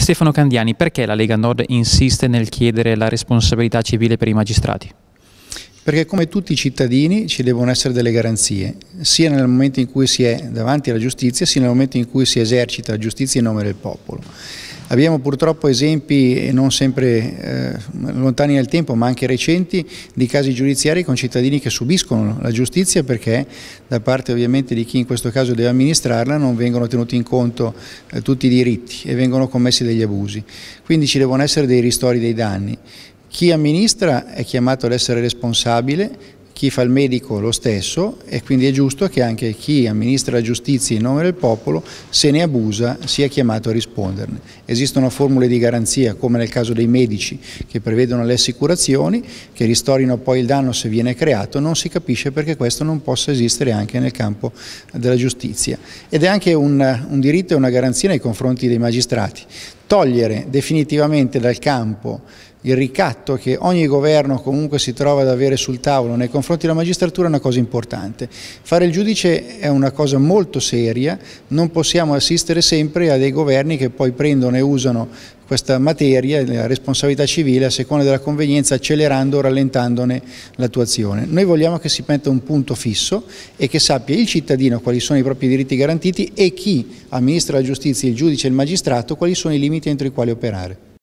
Stefano Candiani, perché la Lega Nord insiste nel chiedere la responsabilità civile per i magistrati? Perché come tutti i cittadini ci devono essere delle garanzie, sia nel momento in cui si è davanti alla giustizia, sia nel momento in cui si esercita la giustizia in nome del popolo. Abbiamo purtroppo esempi non sempre lontani nel tempo, ma anche recenti, di casi giudiziari con cittadini che subiscono la giustizia perché da parte ovviamente di chi in questo caso deve amministrarla non vengono tenuti in conto tutti i diritti e vengono commessi degli abusi. Quindi ci devono essere dei ristori dei danni. Chi amministra è chiamato ad essere responsabile, chi fa il medico lo stesso, e quindi è giusto che anche chi amministra la giustizia in nome del popolo, se ne abusa, sia chiamato a risponderne. Esistono formule di garanzia, come nel caso dei medici, che prevedono le assicurazioni, che ristorino poi il danno se viene creato. Non si capisce perché questo non possa esistere anche nel campo della giustizia. Ed è anche un diritto e una garanzia nei confronti dei magistrati. Togliere definitivamente dal campo il ricatto che ogni governo comunque si trova ad avere sul tavolo nei confronti della magistratura è una cosa importante. Fare il giudice è una cosa molto seria, non possiamo assistere sempre a dei governi che poi prendono e usano questa materia, la responsabilità civile, a seconda della convenienza, accelerando o rallentandone l'attuazione. Noi vogliamo che si metta un punto fisso e che sappia il cittadino quali sono i propri diritti garantiti e chi amministra la giustizia, il giudice e il magistrato, quali sono i limiti entro i quali operare.